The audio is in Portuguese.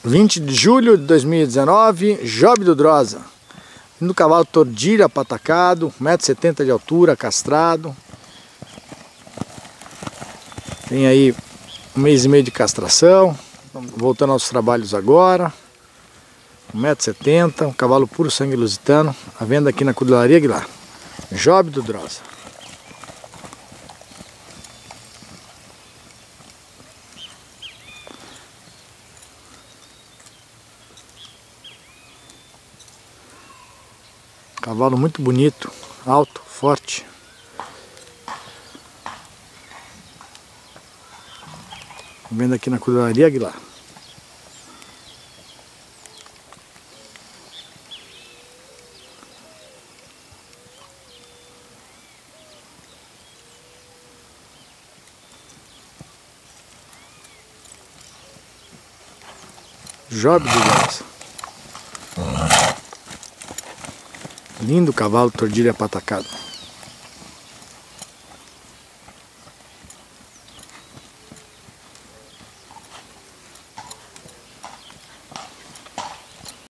20 de julho de 2019, Job do Drosa. No cavalo tordilha patacado, 1,70 m de altura, castrado. Tem aí 1 mês e meio de castração. Voltando aos trabalhos agora. 1,70 m, um cavalo puro sangue lusitano. À venda aqui na Cudelaria Aguilar. Job do Drosa. Cavalo muito bonito, alto, forte. Vendo aqui na Cudelaria Aguilar. Job do Drosa. Lindo cavalo tordilha patacado.